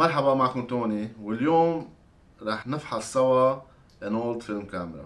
مرحبا، معكم توني، واليوم رح نفحص سوا انولد فيلم كاميرا.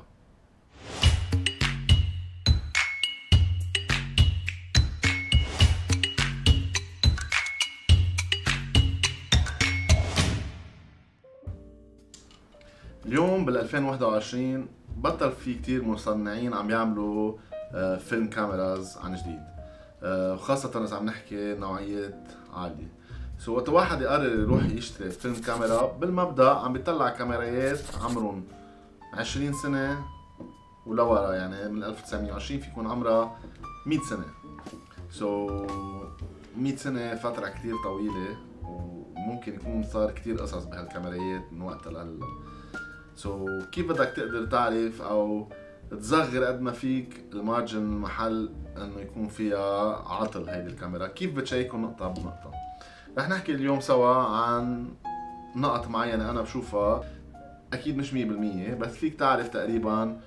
اليوم بال 2021 بطل في كتير مصنعين عم يعملوا فيلم كاميراز عن جديد، وخاصة إذا عم نحكي نوعية عالية. وقت واحد يقرر يروح يشتري فيلم كاميرا، بالمبدأ عم بيطلع كاميرايات عمرهم 20 سنة ولورا، يعني من 1920 في يكون عمرها 100 سنة. 100 سنة فترة كتير طويلة، وممكن يكون صار كتير قصص بهالكاميرايات من وقت لهلا. كيف بدك تقدر تعرف او تصغر قد ما فيك المارجن محل انه يكون فيها عطل هيدي الكاميرا؟ كيف بتشيكوا نقطة بنقطة؟ رح نحكي اليوم سوا عن نقط معينة انا بشوفها، اكيد مش 100%، بس فيك تعرف تقريبا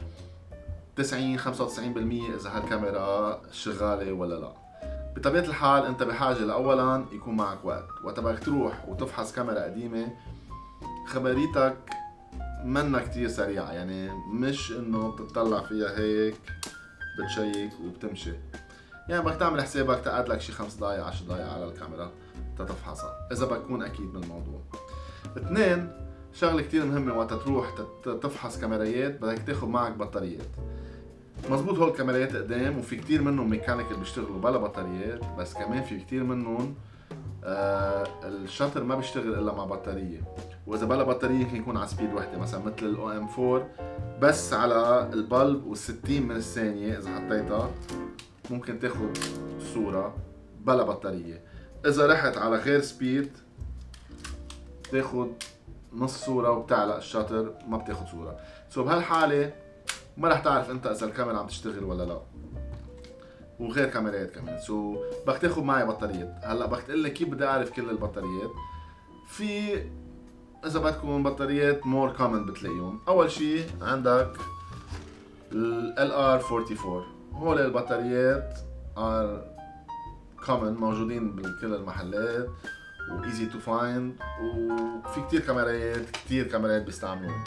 90-95% اذا هالكاميرا شغالة ولا لا. بطبيعة الحال انت بحاجة لاولا يكون معك وقت بدك تروح وتفحص كاميرا قديمة. خبريتك منا كتير سريعة، يعني مش انه بتطلع فيها هيك بتشيك وبتمشي، يعني بدك تعمل حسابك تقعد لك شي 5 دقايق 10 دقايق على الكاميرا تتفحصها اذا بكون اكيد بالموضوع. اثنين، شغلة كتير مهمة وقت تروح تفحص كاميرايات، بدك تاخد معك بطاريات. مزبوط، هول الكاميرايات قدام وفي كتير منهم ميكانيكال بيشتغلوا بلا بطاريات، بس كمان في كتير منهم الشاتر ما بيشتغل الا مع بطاريه، واذا بلا بطاريه يمكن يكون على سبيد وحده، مثلا مثل الاو ام 4 بس على البلب وال60 من الثانيه اذا حطيتها ممكن تاخد صوره بلا بطاريه. اذا رحت على غير سبيد تاخد نص صوره وبتعلق الشاتر ما بتاخد صوره. بهالحاله ما رح تعرف انت اذا الكاميرا عم تشتغل ولا لا، وغير كاميرات كمان. بدك تاخذ معي بطاريات. هلا بدك تقول لي كيف بدي اعرف كل البطاريات؟ في اذا بدكم بطاريات مور كومن بتلاقيهم. اول شيء عندك ال LR44، هول البطاريات ار كومن موجودين بكل المحلات وايزي تو فايند، وفي كتير كاميرات بيستعملوهم.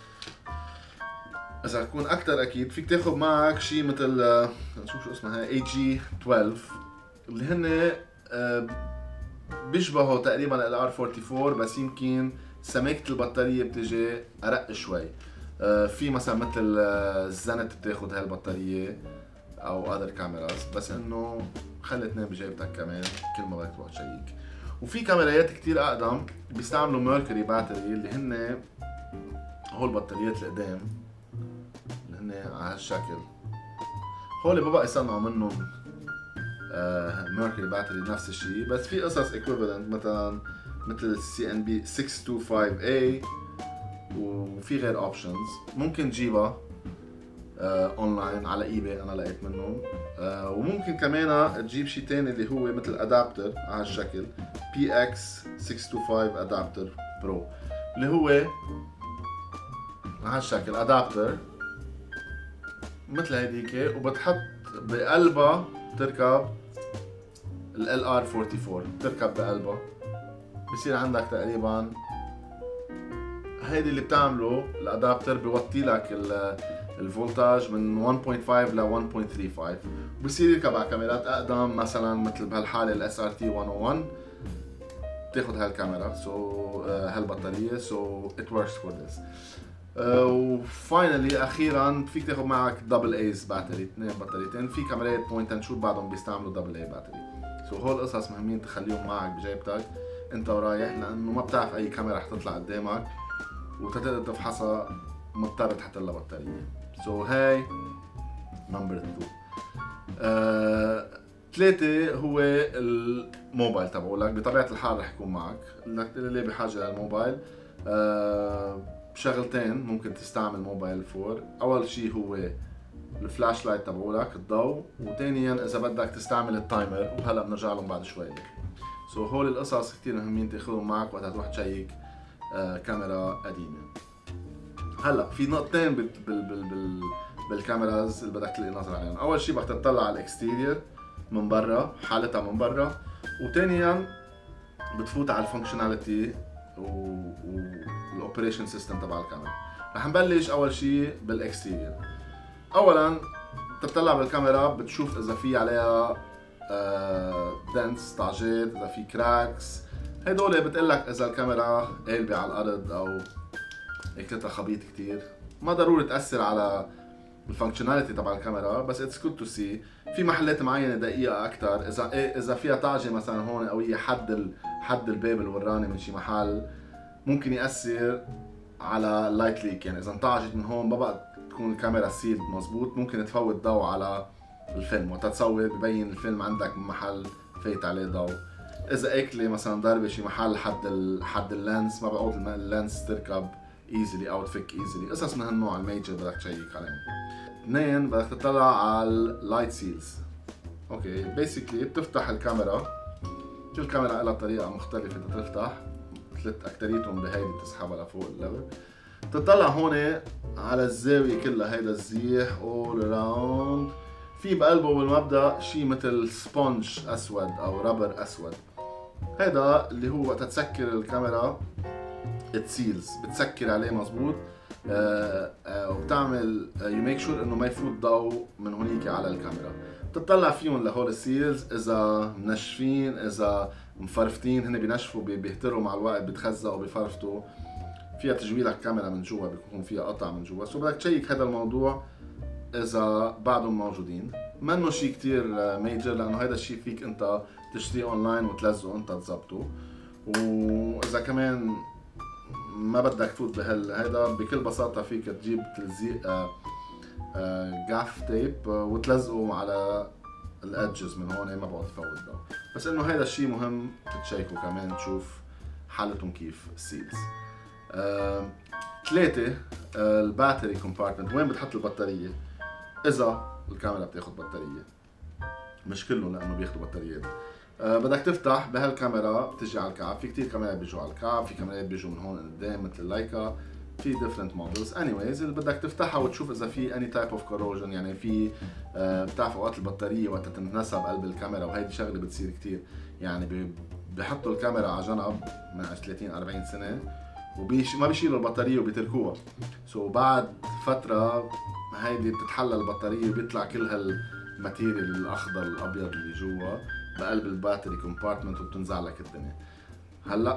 اذا تكون اكثر اكيد فيك تاخذ معك شيء مثل نشوف شو اسمها AG12، اللي هن بيشبهوا تقريبا ال R44، بس يمكن سماكة البطارية بتجي ارق شوي. في مثلا مثل الزنت بتاخذ هالبطارية او اذر كاميراز، بس انه خلي اثنين بجيبتك كمان كل ما بدك تروح تشيك. وفي كاميرايات كتير اقدم بيستعملوا ميركوري باتري، اللي هن هول البطاريات القدام اللي هن على هالشكل. هول ببقى يصنعوا منهم ميركوري باتري نفس الشيء، بس في قصص ايكويفالنت مثلا مثل CNB 625A، وفي غير اوبشنز ممكن تجيبها اونلاين على ايباي، انا لقيت منهم. وممكن كمان تجيب شيء تاني اللي هو مثل ادابتر على هالشكل PX 625 ادابتر برو، اللي هو على هالشكل ادابتر مثل هيديك، وبتحط بقلبها تركب ال LR44 تركب بقلبها، بصير عندك تقريبا هيدي اللي بتعمله الادابتر، بيوطي لك الفولتاج من 1.5 ل 1.35، بصير يركب على كاميرات اقدم مثلا مثل بهالحاله ال SRT 101 تاخذ هالكاميرا هالبطاريه. it works for this. وفاينلي اخيرا فيك تاخذ معك دبل ايز باتري، 2 بطاريتين. في كاميرات بوينت اند شوت بعضهم بيستعملوا دبل اي باتري. هول القصص مهمين تخليهم معك بجيبتك انت ورايح، لانه ما بتعرف اي كاميرا رح تطلع قدامك وتقدر تفحصها مضطر تحط لها بطاريه. هاي نمبر 2. 3 هو الموبايل تبعولك. بطبيعه الحال رح يكون معك، بدك تقول لي بحاجه للموبايل. شغلتين ممكن تستعمل موبايل فور. اول شيء هو الفلاش لايت تبعولك، الضوء، وثانيا اذا بدك تستعمل التايمر، وهلا بنرجع لهم بعد شوي. هول القصص كثير مهمين تاخذهم معك وقت تروح تشيك كاميرا قديمه. هلا في نقطتين بالكاميراز اللي بدك تلقي نظر عليهم. اول شيء بدك تطلع على الاكستيريور من برا، حالتها من برا، وثانيا بتفوت على الفانكشناليتي والاوبريشن سيستم تبع الكاميرا. رح نبلش اول شيء بالاكستيريور. اولا بتطلع بالكاميرا بتشوف اذا في عليها دنس طعجات، اذا في كراكس، هدول بتقلك اذا الكاميرا قالبة على الارض او اكلتها خبيط كتير. ما ضروري تاثر على الفانكشناليتي تبع الكاميرا، بس اتس جود تو سي. في محلات معينه دقيقه اكثر، اذا فيها طعجه مثلا هون قويه حد الباب الوراني من شي محل ممكن ياثر على اللايت ليك. يعني اذا انطعجت من هون ما بقى تكون الكاميرا سيلد مزبوط، ممكن تفوت ضوء على الفيلم، وقت تصور ببين الفيلم عندك من محل فايت عليه ضوء. اذا اكله مثلا ضربه شي محل حد اللينس، ما بقعد اللينس تركب ايزلي او تفك ايزلي. قصص من هالنوع الميجر بدك تشيك عليهم. اثنين، بدك تطلع على اللايت سيلز. اوكي، بيسكلي بتفتح الكاميرا، كل كاميرا لها طريقه مختلفه تفتح، اكتريتهم بهيدي بتسحبها لفوق الليفل. بتطلع هون على الزاويه كلها، هيدا الزيح all around. في بقلبه بالمبدا شيء مثل سبونج اسود او رابر اسود. هيدا اللي هو وقت تسكر الكاميرا تسيلز، بتسكر عليه مزبوط. وبتعمل يو ميك شور انه ما يفوت ضوء من هونيك على الكاميرا. بتطلع فيهم لهول السيلز، اذا منشفين اذا مفرفتين، هن بينشفوا بيهتروا مع الوقت، بتخزقوا بفرفتوا. فيها تجويلك كاميرا من جوا، بيكون فيها قطع من جوا، سو بدك تشيك هذا الموضوع اذا بعدهم موجودين. منه شيء كتير ميجر، لانه هذا الشيء فيك انت تشتريه اونلاين وتلزقه انت تظبطه. واذا كمان ما بدك تفوت هيدا، بكل بساطة فيك تجيب تلزيق جاف تيب وتلزقه على الادجز من هون، ما بقعد تفوت ضوء. بس انه هيدا الشيء مهم تشيكه كمان، تشوف حالتهم كيف السيلز. ثلاثة، الباتري كومبارتمنت، وين بتحط البطارية إذا الكاميرا بتاخد بطارية. مش كلهم لأنه بياخدوا بطاريات. بدك تفتح بهالكاميرا، بتجي على الكعب. في كتير كاميرات بيجوا على الكعب، في كاميرات بيجوا من هون قدام مثل اللايكا، في different models. anyways اللي بدك تفتحها وتشوف إذا في any type of corrosion. يعني في بتعرف أوقات البطارية وقت تنسى بقلب الكاميرا، وهيدي شغلة بتصير كتير. يعني بحطوا الكاميرا على جنب من 30-40 سنة ما بيشيلوا البطارية وبيتركوها. بعد فترة هيدي بتتحلل البطارية وبيطلع كل هالماتيريال الأخضر الأبيض اللي جوا بقلب الباتري كومبارتمنت، وبتنزع لك الدنيا. هلا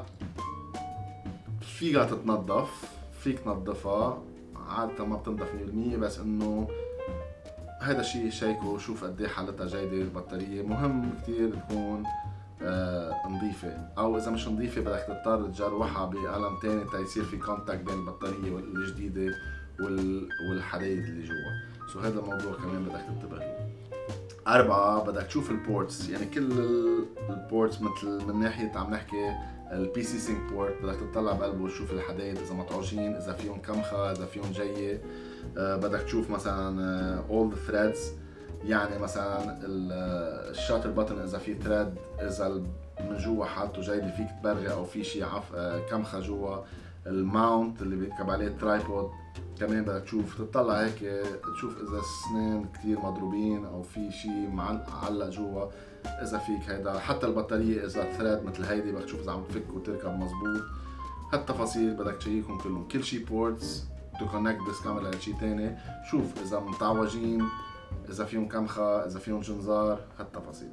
فيها تتنظف، فيك تنظفها عادة، ما بتنضف 100%، بس انه هذا الشيء شيكه، شوف قد ايه حالتها جيدة. البطارية مهم كتير تكون نظيفة، او اذا مش نظيفة بدك تضطر تجروحها بقلم تاني تيصير في كونتاكت بين البطارية الجديدة والحديد اللي جوا. هذا الموضوع كمان بدك تنتبه له. 4، بدك تشوف البورتس. يعني كل البورتس مثل من ناحية عم نحكي البي سي سينك بورت، بدك تطلع بقلبه وتشوف الحديد اذا مطعوجين، اذا فيهم كمخة، اذا فيهم جية. بدك تشوف مثلا all the threads. يعني مثلا الشاتر بutton اذا في ثريد، اذا من جوا حالته جيدة فيك تبرغي، او في شيء كمخة جوا. الماونت اللي بيركب عليه الترايبود كمان بدك تشوف، تطلع هيك تشوف اذا السنين كتير مضروبين او في شيء معلق جوا. اذا فيك هيدا حتى البطارية اذا ثريد مثل هيدي بدك تشوف اذا عم تفك وتركب مزبوط. هالتفاصيل بدك تشيكهم كلهم. كل شيء بورتس تو كونكت ذس كاميرا لشيء ثاني، شوف اذا متعوجين، اذا فيهم كمخة، اذا فيهم جنزار، هالتفاصيل.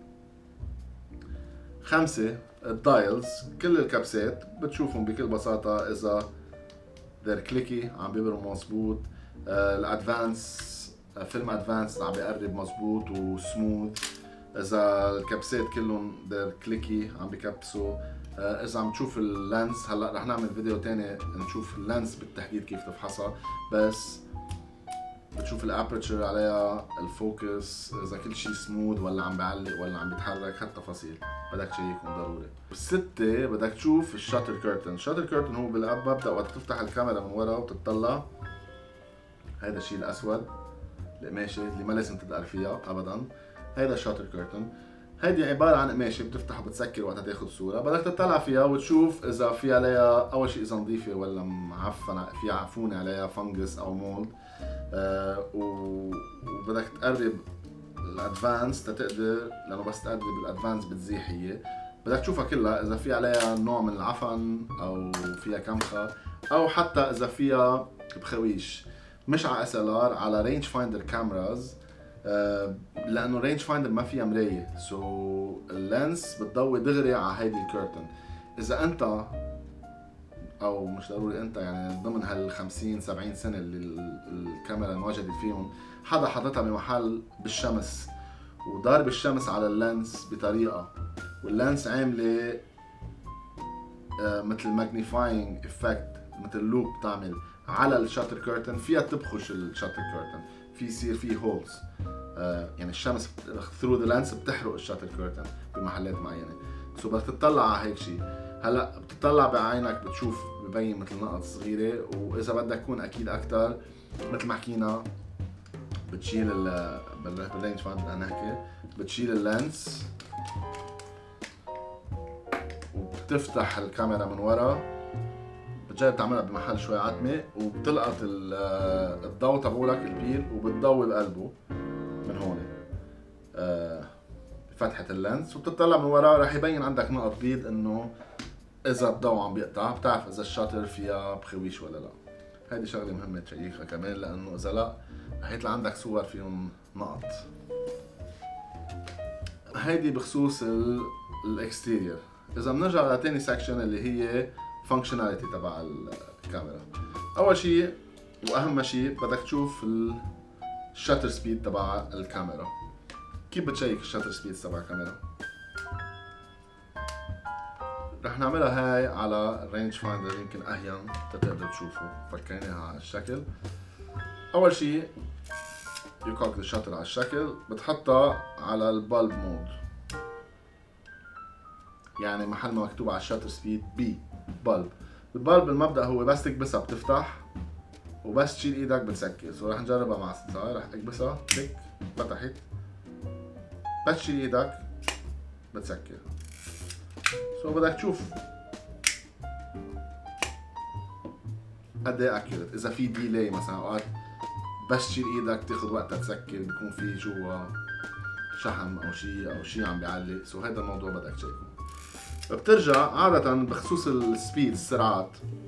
5، الدايلز. كل الكبسات بتشوفهم بكل بساطة اذا they're clicky عم بيبرموا مزبوط. الادفانس فيلم ادفانس عم بيقرب مزبوط وسموث. اذا الكبسات كلهم they're clicky عم بكبسوا. اذا عم تشوف اللانس، هلا رح نعمل فيديو تاني نشوف اللانس بالتحديد كيف تفحصها، بس بتشوف الابرتشر عليها، الفوكس، اذا كل شيء سموث ولا عم بعلق ولا عم بيتحرك، هالتفاصيل بدك تشيكهم ضروري. 6، بدك تشوف الشاتر كيرتن. الشاتر كيرتن هو مبدا وقت تفتح الكاميرا من ورا وتطلع، هيدا الشيء الاسود القماشه اللي ما لازم تدقر فيها ابدا، هيدا الشاتر كيرتن. هيدي عباره عن قماشه بتفتح وبتسكر وقت تاخذ صوره، بدك تطلع فيها وتشوف اذا في عليها اول شيء اذا نظيفه ولا معفنه، في عفونه عليها فنجس او مولد. وبدك تقرب الادفانس تتقدر، لانه بس تقرب الادفانس بتزيح هي. بدك تشوفها كلها اذا في عليها نوع من العفن او فيها كمخه، او حتى اذا فيها بخويش. مش على اس ال ار، على رينج فايندر كاميراز، لانه رينج فايندر ما فيها مرايه، سو اللينس بتضوي دغري على هيدي الكيرتن. اذا انت او مش ضروري انت، يعني ضمن هال 50 70 سنه اللي الكاميرا انوجدت فيهم، حدا حاططها بمحل بالشمس وضارب الشمس على اللينس بطريقه، واللينس عامله مثل ماجنيفاينج افكت، مثل لوب بتعمل على الشاتر كيرتن، فيها تبخش الشاتر كيرتن، في يصير فيه هولز، يعني الشمس ثرو ذا لينس بتحرق الشاتر كيرتن بمحلات معينه. سو بدك تطلع على هيك شيء. هلا بتطلع بعينك بتشوف ببين مثل نقط صغيره، واذا بدك تكون اكيد اكثر مثل ما حكينا بتشيل بالرينج فايندر بدنا نحكي، بتشيل اللينس وبتفتح الكاميرا من ورا، بتجرب تعملها بمحل شوي عتمه، وبتلقط الضوء تبعولك البير وبتضوي بقلبه من هون فتحة اللينس، وبتطلع من ورا رح يبين عندك نقط بيض انه اذا الضوء عم بيقطع، بتعرف اذا الشاتر فيها بخويش ولا لا. هيدي شغله مهمه تشيكها كمان، لانه اذا لا رح يطلع عندك صور فيهم نقط. هيدي بخصوص الاكستيريور. اذا بنرجع لتاني سكشن اللي هي فانكشناليتي تبع الكاميرا، اول شيء واهم شيء بدك تشوف الشاتر سبيد تبع الكاميرا. كيف بتشيك الشاتر سبيد تبع الكاميرا؟ رح نعملها هاي على الرينج فايندر، يمكن اهين تقدروا تشوفوا. فكريناها على الشكل. اول شيء يكوك الشاتر على الشكل، بتحطها على البالب مود، يعني محل ما مكتوب على الشاتر سبيد بي بالب. البالب بالمبدا هو بس تكبسها بتفتح، وبس تشيل ايدك بتسكر. سو رح نجربها مع الستار. رح اكبسها تك فتحت، بس تشيل ايدك بتسكر. سو بدك تشوف قد ايه اكيوريت. اذا في ديلي مثلا، اوقات بس تشيل ايدك تاخذ وقتها تسكر، بيكون في جوا شحم او شيء عم بيعلق. سو هذا الموضوع بدك تشيكه. بترجع عادة بخصوص السبيد السرعات،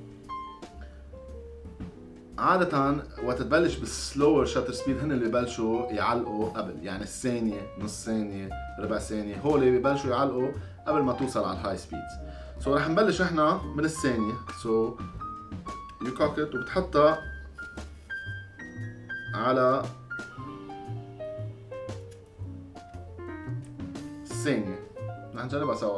عادة وقت تبلش بالسلور شاتر سبيد هن اللي ببلشوا يعلقوا قبل، يعني الثانية، نص ثانية، ربع ثانية، هول ببلشوا يعلقوا قبل ما توصل على الهاي سبيد. سو رح نبلش احنا من الثانية. سو يو كوكت وبتحطها على الثانية. رح نجربها سوا.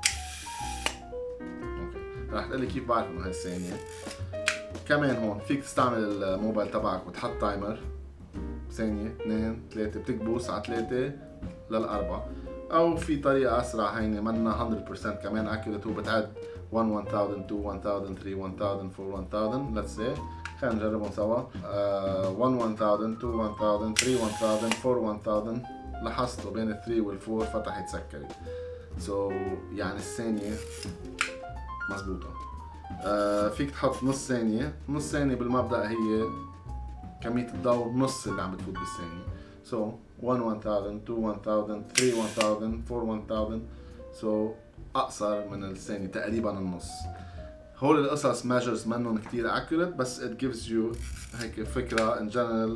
اوكي، رح تقلي كيف بعرف انه هاي الثانية. كمان هون فيك تستعمل الموبايل تبعك وتحط تايمر، ثانية، 2، 3، بتكبس على 3 لل4، او في طريقة اسرع هيني منا 100% كمان اكيوريت، وبتعد 1 1000 2 1000 3 1000 4 1000 let's say. خلينا نجربهم سوا. 1 1000 2 1000 3 1000 4 1000 لاحظتوا بين ال 3 وال 4 فتحت سكرت. سو يعني الثانية مزبوطة. فيك تحط نص ثانية. نص ثانية بالمبدأ هي كمية الضوء نص اللي عم بتفوت بالثانية. سو 1 1000 2 1000 3 1000 4 1000. سو أقصر من الثانية تقريبا النص. هول القصص measures منهم كتير accurate، بس it gives you هيك فكرة in general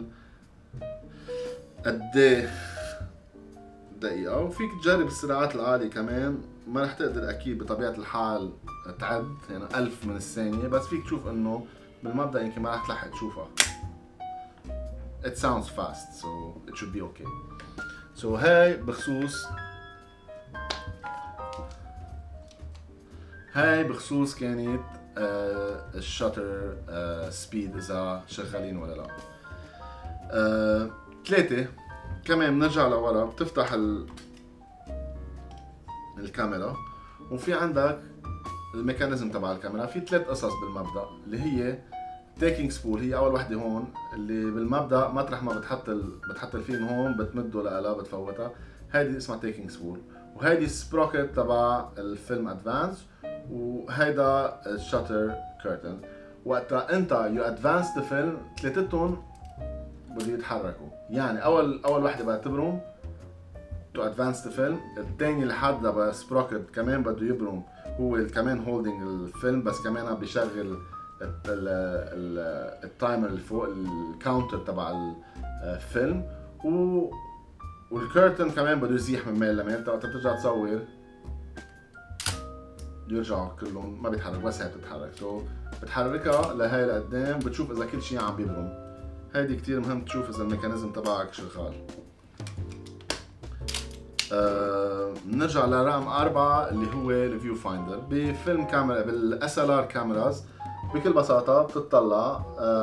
قد دقيقة. وفيك تجرب السرعات العالية كمان. ما رح تقدر أكيد بطبيعة الحال تعد يعني 1000 من الثانية، بس فيك تشوف إنه بالمبدأ يمكن ما رح تلحق تشوفها. It sounds fast so it should be okay. So هاي بخصوص كانت الشاتر سبيد إذا شغالين ولا لا. 3 كمان بنرجع لورا، بتفتح الكاميرا، وفي عندك الميكانيزم تبع الكاميرا. في 3 قصص بالمبدأ، اللي هي تيكينج سبول، هي اول وحده هون، اللي بالمبدأ مطرح ما بتحط الفيلم هون بتمده لها بتفوتها. هيدي اسمها تيكينج سبول، وهيدي سبروكت تبع الفيلم ادفانس، وهيدا الشاتر كيرتن. وقتها انت يو ادفانس ذا فيلم، ثلاثتهم بده يتحركوا. يعني اول وحده بعتبرهم تو ادفانس الفيلم. الثاني اللي حدا سبروكت كمان بده يبرم، هو كمان هولدنج الفيلم، بس كمان بيشغل التايمر اللي فوق الكاونتر تبع الفيلم، والكيرتن كمان بده يزيح من ميل لميل. وقت بترجع تصور يرجعوا كلهم ما بيتحرك، بس هي بتتحرك. سو بتحركها لهي لقدام، بتشوف اذا كل شيء عم بيبرم. هيدي كتير مهم تشوف اذا الميكانيزم تبعك شغال. نرجع لرقم 4 اللي هو الفيو فايندر. بفيلم كاميرا بالاس ال ار كاميراز بكل بساطة بتطلع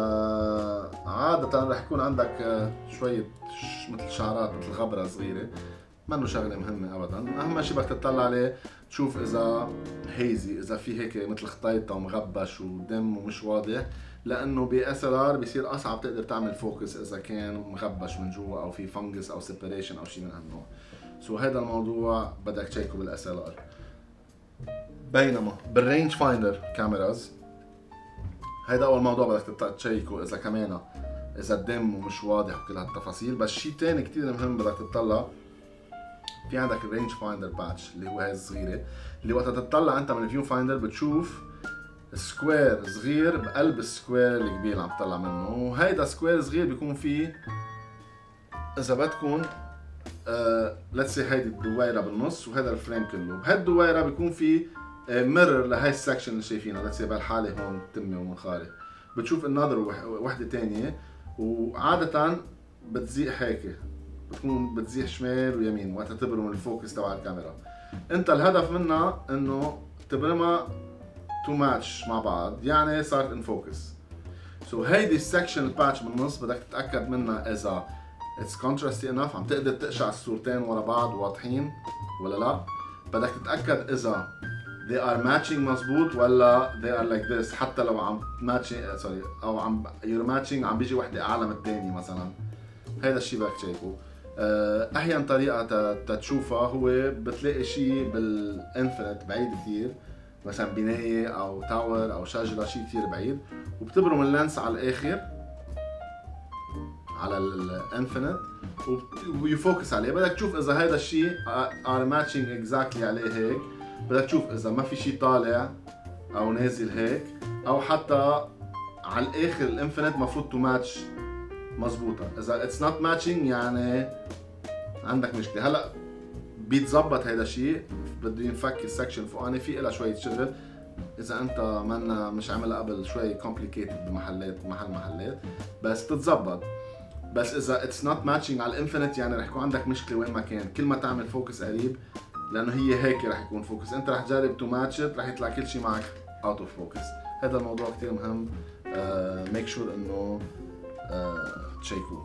عادة رح يكون عندك شوية مثل شعرات مثل غبرة صغيرة، منه شغلة مهمة أبدا. أهم شيء بدك تطلع عليه تشوف إذا هيزي، إذا في هيك مثل خطيطة ومغبش ودم ومش واضح، لأنه بأس ال ار بيصير أصعب تقدر تعمل فوكس إذا كان مغبش من جوا أو في فنجس أو سيبريشن أو شيء من هالنوع. سو هذا الموضوع بدك تشيكه بالاس ال ار. بينما بالرينج فايندر كاميراز هيدا اول موضوع بدك تشيكه اذا كمان اذا الدم مش واضح وكل هالتفاصيل. بس شيء ثاني كثير مهم بدك تطلع في عندك الرينج فايندر باتش اللي هو هاي الصغيره، اللي وقت تطلع انت من الفيو فايندر بتشوف سكوير صغير بقلب السكوير الكبير اللي عم تطلع منه. وهيدا سكوير صغير بيكون فيه اذا بدكم ليتس سي هيدي الدويره بالنص وهذا الفريم كله. بهالدويره بيكون في ميرور لهي السكشن اللي شايفينها. ليتس سي بهالحاله هون تمي ومنخاري بتشوف النظر وحده ثانيه، وعاده بتزيح هيك، بتكون بتزيح شمال ويمين وقت تبرم الفوكس تبع الكاميرا. انت الهدف منها انه تبرمها تو ماتش مع بعض، يعني صارت ان فوكس. سو هيدي السكشن الباتش بالنص بدك تتاكد منها اذا اتس contrasty enough، عم تقدر تقشع الصورتين ورا بعض واضحين ولا لا. بدك تتاكد اذا they are matching مزبوط ولا they are like this، حتى لو عم matching سوري او عم you're matching عم بيجي وحده اعلى من الثانيه مثلا. هذا الشيء بدك تشيكه. احيانا طريقه تشوفها هو بتلاقي شيء بالانفينيت بعيد كثير، مثلا بنايه او تاور او شجره شيء كثير بعيد، وبتبرم اللينس على الاخر على الانفينيت ويفوكس عليه. بدك تشوف اذا هذا الشيء ار ماتشينج اكزاكتلي عليه هيك. بدك تشوف اذا ما في شيء طالع او نازل هيك، او حتى على الاخر الانفينيت مفروض تو ماتش مزبوطه. اذا اتس نوت ماتشينج يعني عندك مشكله. هلا بيتظبط هذا الشيء، بده ينفك السكشن فوقاني في لها شويه شغل اذا انت مش عاملها قبل شوي كومبليكيتد بمحلات محلات، بس بتتظبط. بس اذا اتس نوت ماتشينج على الانفينيت يعني رح يكون عندك مشكله وين ما كان. كل ما تعمل فوكس قريب، لانه هي هيك رح يكون فوكس، انت رح تجرب تو ماتشت رح يطلع كل شيء معك اوت اوف فوكس. هذا الموضوع كثير مهم، ميك شور انه تشيكوه.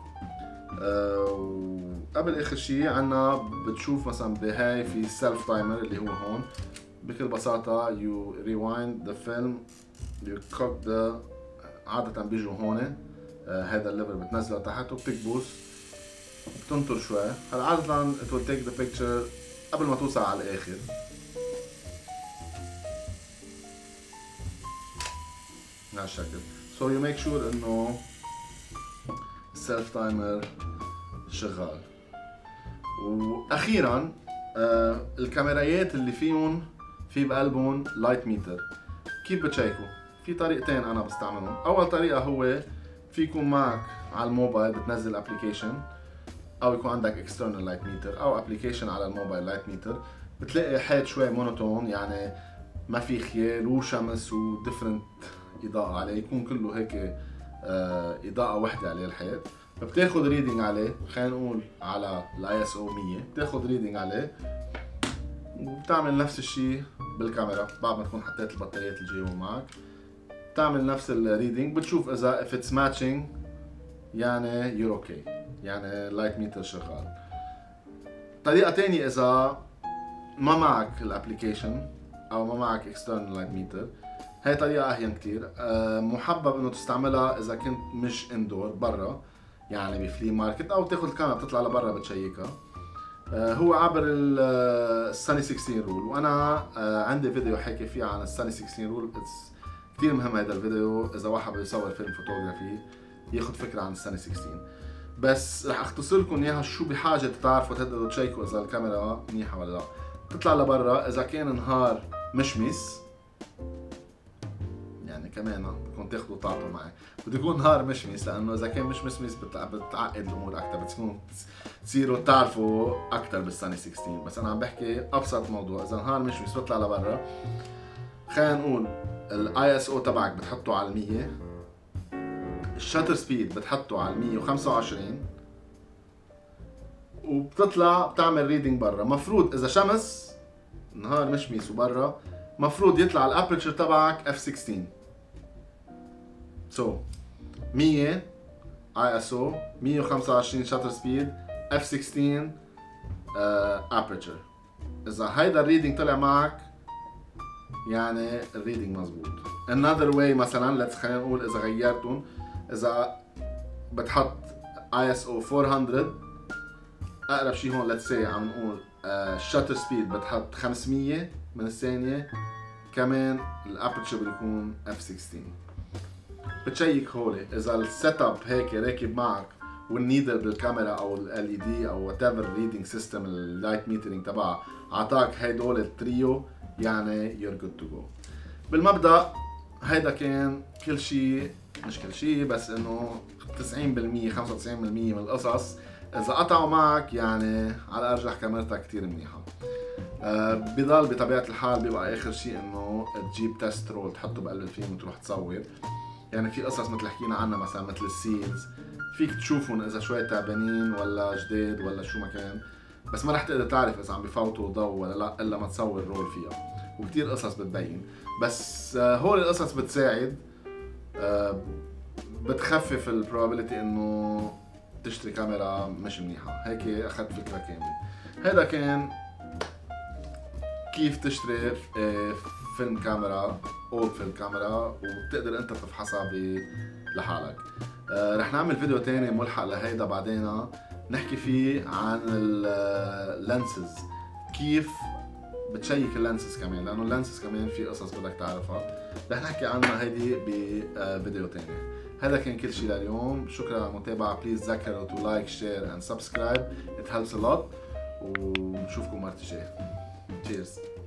وقبل اخر شيء عنا بتشوف مثلا بهاي في سيلف تايمر اللي هو هون. بكل بساطه يو ريوايند ذا فيلم، يو كوك ذا، عاده بيجوا هون هذا الليفر بتنزله تحت وبتكبس بتنطر شوي. هلا عادة it will take the picture قبل ما توصل على الاخر. بهالشكل. so you make sure انه السيلف تايمر شغال. واخيرا الكاميرايات اللي فيهم في بقلبهم لايت ميتر. كيف بتشيكوا؟ في طريقتين انا بستعملهم. اول طريقه هو في يكون معك على الموبايل بتنزل ابلكيشن، او يكون عندك اكسترنال لايت ميتر او ابلكيشن على الموبايل لايت ميتر. بتلاقي حيط شوي مونوتون، يعني ما في خيال وشمس وديفرنت اضاءه عليه، يكون كله هيك اضاءه وحده عليه الحيط. فبتاخذ ريدنج عليه، خلينا نقول على الاي اس او 100، بتاخذ ريدنج عليه وبتعمل نفس الشيء بالكاميرا بعد ما تكون حطيت البطاريات اللي جايبهم معك. بتعمل نفس الريدنج، بتشوف اذا if it's matching يعني you're okay، يعني لايت ميتر شغال. طريقة تانية اذا ما معك الابليكيشن او ما معك external لايت ميتر، هاي طريقة اهين كتير. محبب انه تستعملها اذا كنت مش اندور برا، يعني بفلي ماركت، او تاخذ الكاميرا بتطلع لبرا بتشيكها. هو عبر الساني 16 رول، وانا عندي فيديو حكي فيه عن الساني 16 رول. كثير مهم هذا الفيديو اذا واحد بده يصور فيلم فوتوغرافي ياخذ فكره عن الساني 16. بس رح اختصر لكم اياها شو بحاجه تعرفوا تقدروا تشيكوا اذا الكاميرا منيحه ولا لا. تطلع لبرا اذا كان نهار مشمس، يعني كمان بدكم تاخذوا تعطوا معي، بده يكون نهار مشمس لانه اذا كان مش مشمس بتعقد الامور اكثر، بتصيروا تعرفوا اكثر بالسنه 16. بس انا عم بحكي ابسط موضوع، اذا نهار مشمس بطلع لبرا، خلينا نقول الاي اس او تبعك بتحطه على 100، الشاتر سبيد بتحطه على 125، وبتطلع بتعمل ريدنج برا. مفروض اذا شمس نهار مشمس وبرا مفروض يطلع الابرتشر تبعك f16. سو 100 اي اس او، 125 شاتر سبيد، f16 ابرتشر. اذا هيدا الريدنج طلع معك يعني الريدنج مزبوط. another way مثلا خلينا نقول اذا غيرتهم، اذا بتحط ISO 400 اقرب شيء هون let's say عم نقول الشاتر سبيد بتحط 500 من الثانية، كمان الابرتشر بيكون f16. بتشيك هولي اذا السيت اب هيك راكب معك والنيدل بالكاميرا او ال LED او وات ايفر ريدنج سيستم اللايت ميترينج تبعها اعطاك هدول التريو، يعني you're good to go. بالمبدأ هيدا كان كل شيء، مش كل شيء بس انه 90% 95% من القصص اذا قطعوا معك يعني على الارجح كاميرتك كتير منيحة. بضل بطبيعة الحال بيبقى اخر شيء انه تجيب تيست رول تحطه بقلب الفيلم وتروح تصور. يعني في قصص مثل حكينا عنها مثلا مثل السيلز فيك تشوفهم اذا شوي تعبانين ولا جداد ولا شو ما كان، بس ما رح تقدر تعرف اذا عم بفوتوا ضوء ولا لا الا ما تصور رول فيها، وكتير قصص بتبين. بس هول القصص بتساعد، بتخفف البروبابيلتي انه تشتري كاميرا مش منيحة. هيك اخذت فكرة كاملة. هذا كان كيف تشتري فيلم كاميرا، اولد فيلم كاميرا، وبتقدر انت تفحصها لحالك. رح نعمل فيديو تاني ملحق لهيدا بعدين نحكي فيه عن اللانسز، كيف بتشيك اللانسز كمان، لانه اللانسز كمان في قصص بدك تعرفها، رح نحكي عنها هيدي بفيديو تاني. هذا كان كل شيء لليوم، شكرا على المتابعة. بليز تذكروا تو لايك شير اند سبسكرايب، it helps a lot، ونشوفكم مرة جاية. Cheers.